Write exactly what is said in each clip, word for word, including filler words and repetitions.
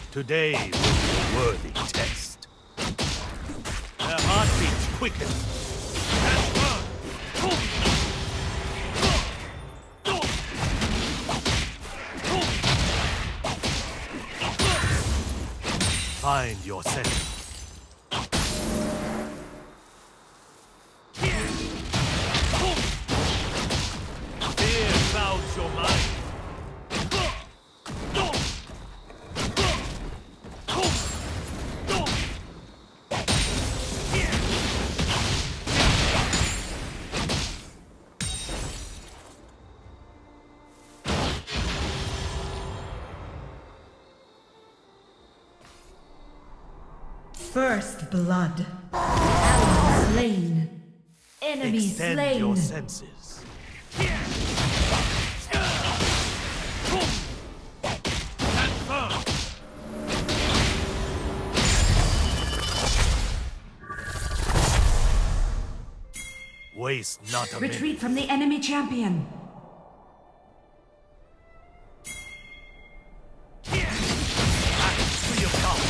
Today will be a worthy test. Their heartbeats quicken. And burn. Find your center. Fear clouds your mind. First blood. Ally slain. Enemy Extend slain. your senses. And firm. Waste not a Retreat minute. from the enemy champion. Free of power.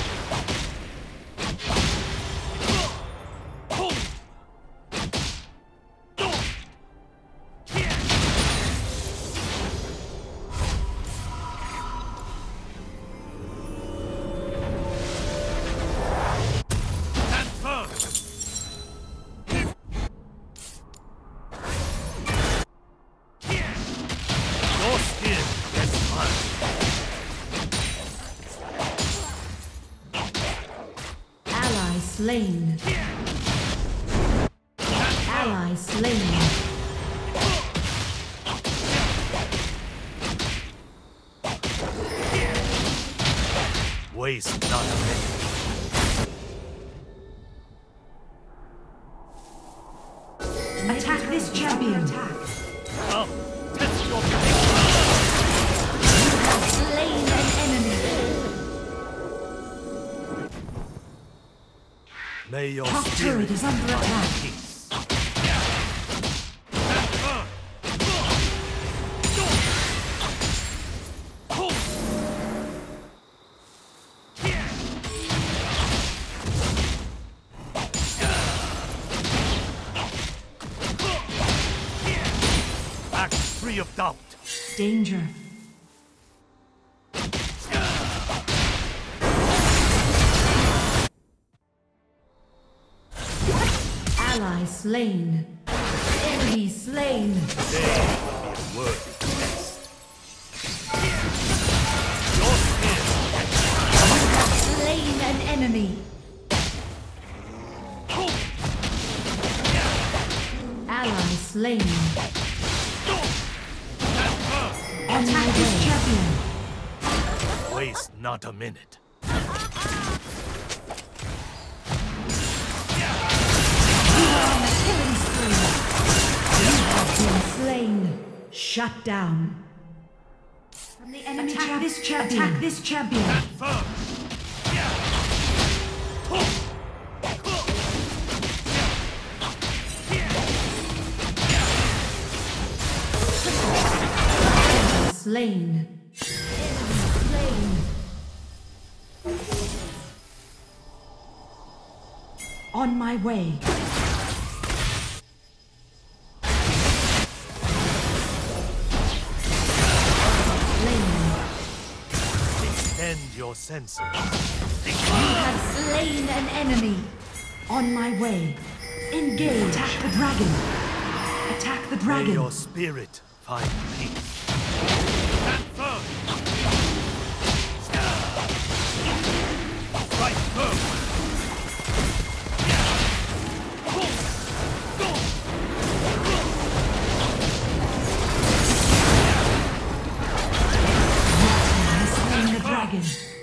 Slain. Ally slain. Waste not a minute. Attack this champion. Attack. Come, test your power. You have slain an enemy. May your Top spirit turret is under find attack. peace. Act free of doubt. Danger. Ally slain. Enemy slain. Today will be a worthy test. Your skin Slain an enemy. Ally slain. Attack this champion. waste not a minute. Killing spree. You have been slain. Shut down. From the enemy attack this champion. Attack this champion. Firm. Slain. Slain. On my way. Extend your senses. You have slain an enemy. On my way. Engage. Attack the dragon. Attack the dragon. May your spirit find peace. Stand firm. Right firm. Slain the dragon.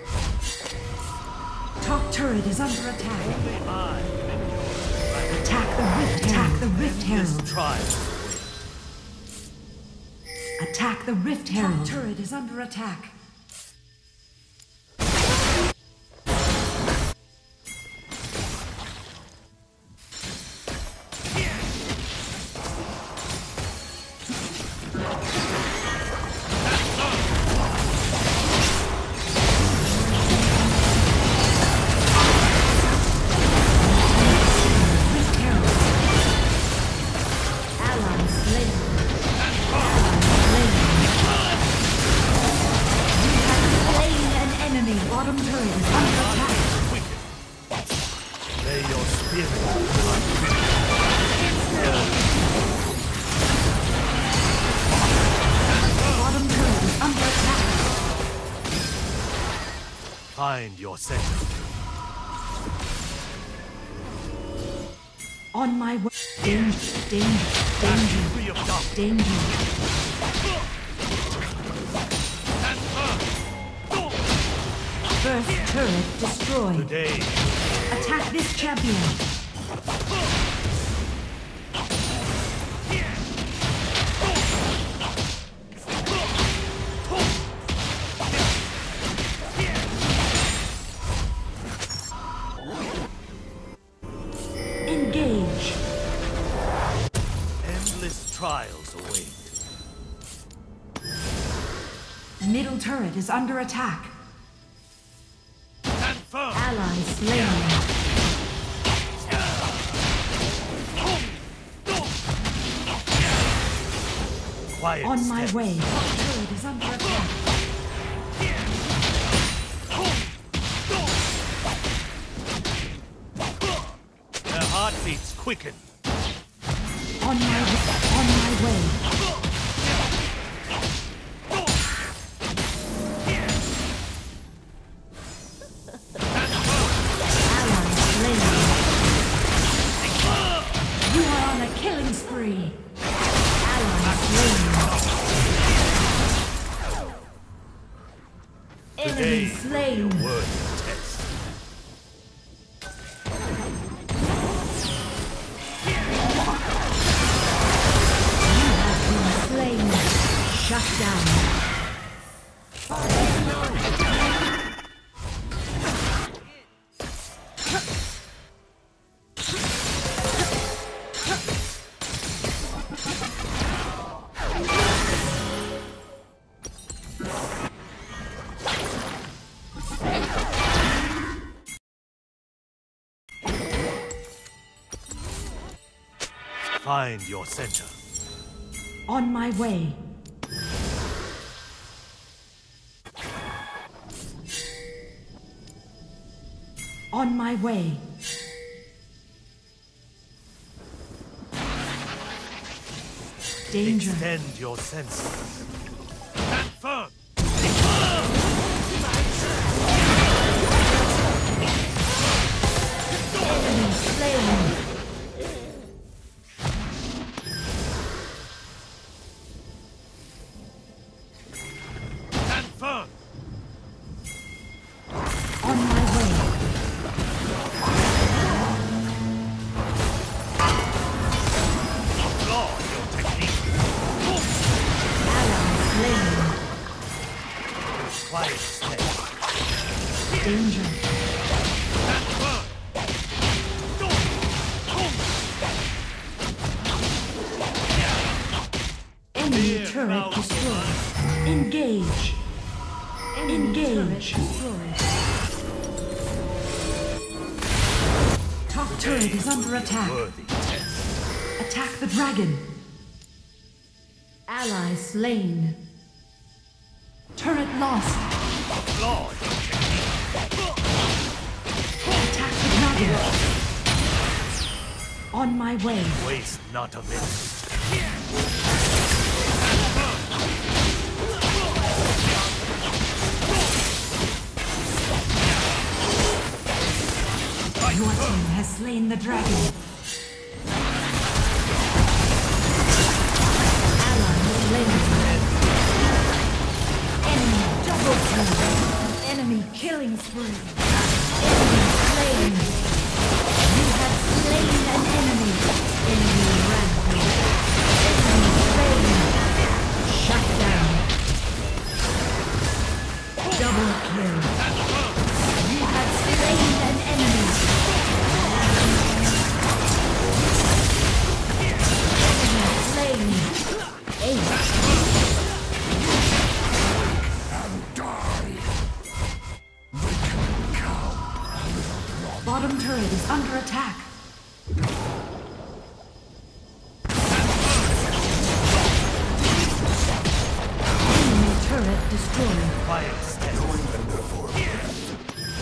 Top turret is under attack. Only I can endure. Attack the rift. Attack the rift This herald. trial. Attack the rift herald. Top turret is under attack. turret is under attack. May your spirit Bottom turret is under attack. find your center. On my way. Danger, danger, danger, Free of dark. danger. First turret destroyed. Today, Attack this champion. Engage. endless trials await. Middle turret is under attack. Stand firm. Ally slain. Quiet On my steps. way. Top turret is under attack. Their heartbeats quicken. On my on my way. Ally slain. You are on a killing spree. Ally slain. Enemy Today, slain. worthy test. Slain. Shut down. Find your center. On my way. On my way. Danger. Extend your senses. Stand firm. Enemy slain. Stand firm. On my way. Applaud your technique. Ally slain. Quiet steps. Danger. Stand firm. Enemy Fear turret now destroyed. Engage. Engage. Top turret is under attack. Worthy test. Attack the dragon. Ally slain. Turret lost. Applaud your technique. Attack the dragon. On my way. Waste not a minute. Your team has slain the dragon. Ally slain. Enemy double kill. Enemy killing spree. Enemy slain. You have slain an enemy. Enemy rampage. Enemy slain. Shut down. Double kill. You have slain an enemy. Slain. Eight. Bottom turret is under attack. Enemy turret destroyed. Quiet steps.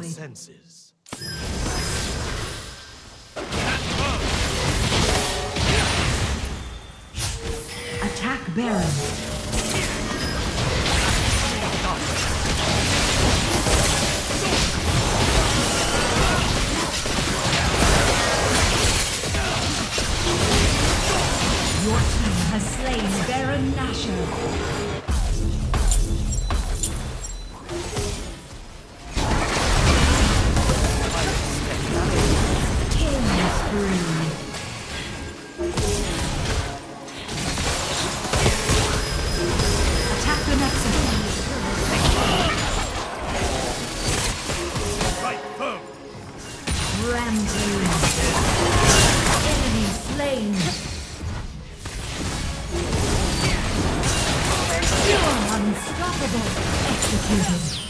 senses. Attack Baron. Your team has slain Baron Nashor. Killing spree. Attack the Nexus. Right firm. Rampage. Enemy slain. You're unstoppable. Executed.